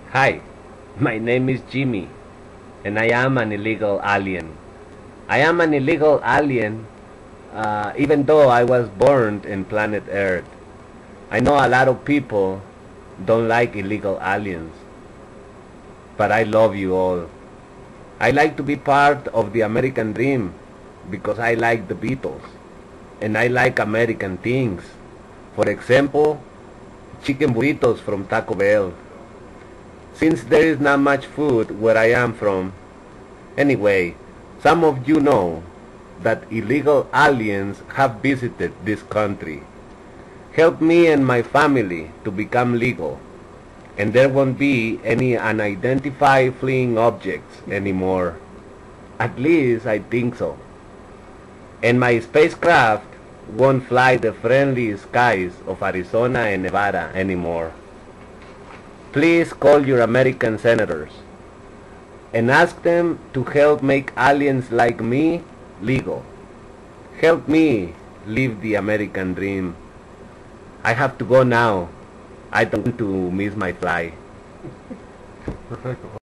Hi, my name is Jimmy, and I am an illegal alien. I am an illegal alien, even though I was born in planet Earth. I know a lot of people don't like illegal aliens, but I love you all. I like to be part of the American dream because I like the Beatles, and I like American things. For example, chicken burritos from Taco Bell. Since there is not much food where I am from, anyway, some of you know that illegal aliens have visited this country. Help me and my family to become legal, and there won't be any unidentified fleeing objects anymore. At least I think so. And my spacecraft won't fly the friendly skies of Arizona and Nevada anymore. Please call your American senators and ask them to help make aliens like me legal. Help me live the American dream. I have to go now. I don't want to miss my flight.